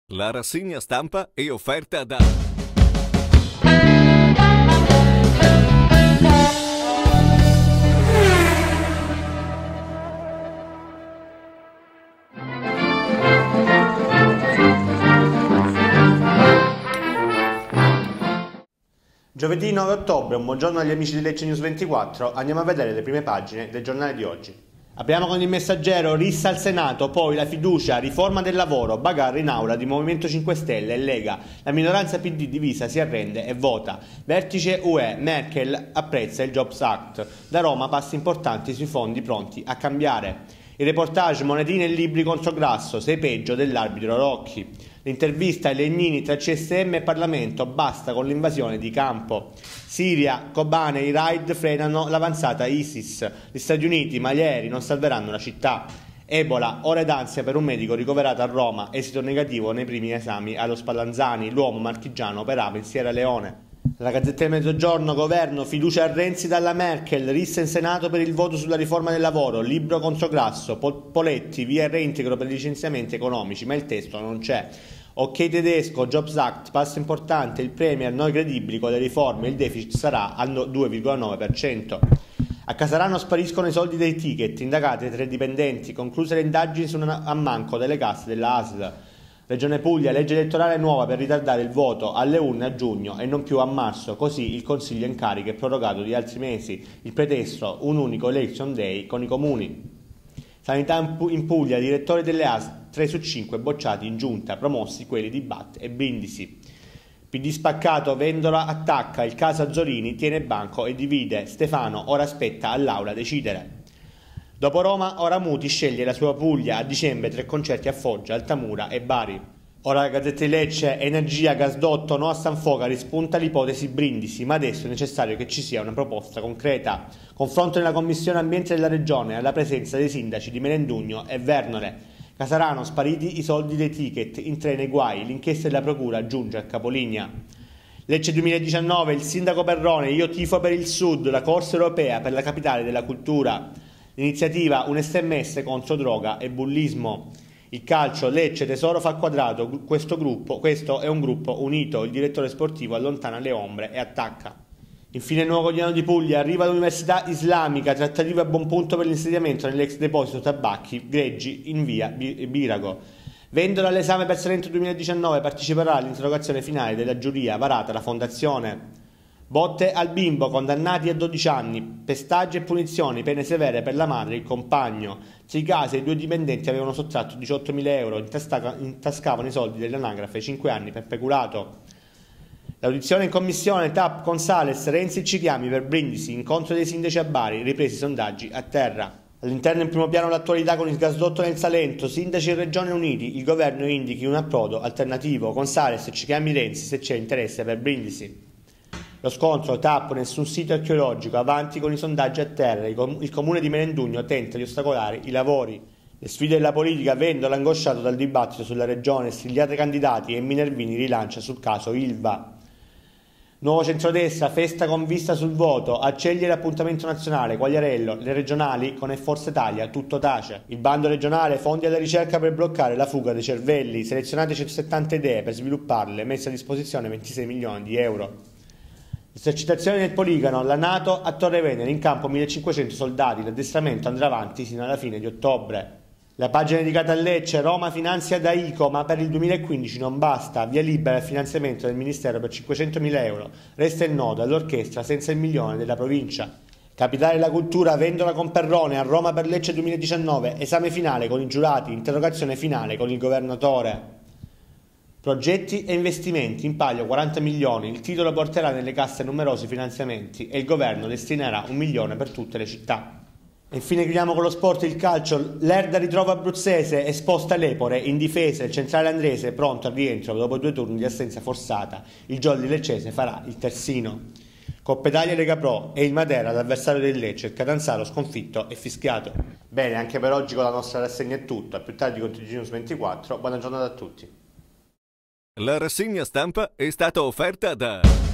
La rassegna stampa è offerta da Giovedì 9 ottobre, un buongiorno agli amici di Lecce News 24, andiamo a vedere le prime pagine del giornale di oggi. Apriamo con il Messaggero, rissa al Senato, poi la fiducia, riforma del lavoro, bagarre in aula di Movimento 5 Stelle e Lega. La minoranza PD divisa si arrende e vota. Vertice UE, Merkel apprezza il Jobs Act. Da Roma passi importanti sui fondi pronti a cambiare. Il reportage, monetine e libri contro Grasso, sei peggio dell'arbitro Rocchi. L'intervista ai Legnini tra CSM e Parlamento, basta con l'invasione di campo. Siria, Kobane, i raid frenano l'avanzata ISIS. Gli Stati Uniti, ma gli aerei non salveranno la città. Ebola, ore d'ansia per un medico ricoverato a Roma, esito negativo nei primi esami allo Spallanzani, l'uomo marchigiano operava in Sierra Leone. La Gazzetta del Mezzogiorno, governo, fiducia a Renzi dalla Merkel, rissa in Senato per il voto sulla riforma del lavoro, libro contro Grasso, Poletti, via il reintegro per i licenziamenti economici, ma il testo non c'è. Ok tedesco, Jobs Act, passo importante, il Premier, noi credibili con le riforme, il deficit sarà al 2,9%. A Casarano spariscono i soldi dei ticket, indagate 3 dipendenti, concluse le indagini su un ammanco delle casse della ASL. Regione Puglia, legge elettorale nuova per ritardare il voto alle urne a giugno e non più a marzo, così il Consiglio in carica è prorogato di altri mesi. Il pretesto, un unico election day con i comuni. Sanità in Puglia, direttori delle ASL, 3 su 5 bocciati in giunta, promossi quelli di Bat e Brindisi. PD spaccato, Vendola attacca, il caso Azzorini tiene banco e divide, Stefano ora aspetta all'Aula decidere. Dopo Roma, ora Muti sceglie la sua Puglia, a dicembre 3 concerti a Foggia, Altamura e Bari. Ora la Gazzetta di Lecce, energia, gasdotto, no a San Foca, rispunta l'ipotesi Brindisi, ma adesso è necessario che ci sia una proposta concreta. Confronto nella Commissione Ambiente della Regione alla presenza dei sindaci di Melendugno e Vernole. Casarano, spariti i soldi dei ticket, in 3 nei guai, l'inchiesta della procura giunge a capolinea. Lecce 2019, il sindaco Perrone, io tifo per il Sud, la corsa europea per la capitale della cultura. L'iniziativa, un SMS contro droga e bullismo. Il calcio, Lecce, Tesoro fa quadrato, questo è un gruppo unito, il direttore sportivo allontana le ombre e attacca. Infine il Nuovo Quotidiano di Puglia, arriva l'Università Islamica, trattative a buon punto per l'insediamento nell'ex deposito tabacchi, Greggi in via Birago. Vendola all'esame per Salento 2019, parteciperà all'interrogazione finale della giuria varata la fondazione. Botte al bimbo, condannati a 12 anni, pestaggi e punizioni, pene severe per la madre e il compagno. 6 casi e 2 dipendenti avevano sottratto 18.000 euro, intascavano i soldi dell'anagrafe, 5 anni per peculato. L'audizione in commissione, TAP, Consales, Renzi ci chiami per Brindisi, incontro dei sindaci a Bari, ripresi i sondaggi a terra. All'interno in primo piano l'attualità con il gasdotto nel Salento, sindaci e regione uniti, il governo indichi un approdo alternativo, Consales ci chiami Renzi se c'è interesse per Brindisi. Lo scontro, TAP, nessun sito archeologico, avanti con i sondaggi a terra, il comune di Melendugno tenta di ostacolare i lavori. Le sfide della politica, Vendola angosciato dal dibattito sulla regione, stigliate candidati e Minervini rilancia sul caso Ilva. Nuovo centrodestra, festa con vista sul voto, acceglie l'appuntamento nazionale, Quagliarello, le regionali con Forza Italia, tutto tace. Il bando regionale, fondi alla ricerca per bloccare la fuga dei cervelli, selezionate 170 idee per svilupparle, messe a disposizione 26 milioni di euro. Esercitazioni nel poligono, la NATO a Torre Venere, in campo 1500 soldati, l'addestramento andrà avanti sino alla fine di ottobre. La pagina dedicata a Lecce, Roma finanzia da ICO, ma per il 2015 non basta, via libera il finanziamento del Ministero per 500.000 euro, resta il nodo all'orchestra senza il milione della provincia. Capitale della cultura, Vendola con Perrone, a Roma per Lecce 2019, esame finale con i giurati, interrogazione finale con il governatore. Progetti e investimenti, in palio 40 milioni, il titolo porterà nelle casse numerosi finanziamenti e il governo destinerà 1 milione per tutte le città. E infine chiudiamo con lo sport e il calcio, l'Erda ritrova Abruzzese, esposta l'Epore, in difesa il centrale Andrese pronto al rientro dopo 2 turni di assenza forzata, il Jolly Leccese farà il terzino. Coppa Italia e Lega Pro e il Matera l'avversario del Lecce, il Catanzaro sconfitto e fischiato. Bene, anche per oggi con la nostra rassegna è tutto, a più tardi con TG News 24, buona giornata a tutti. la rassegna stampa è stata offerta da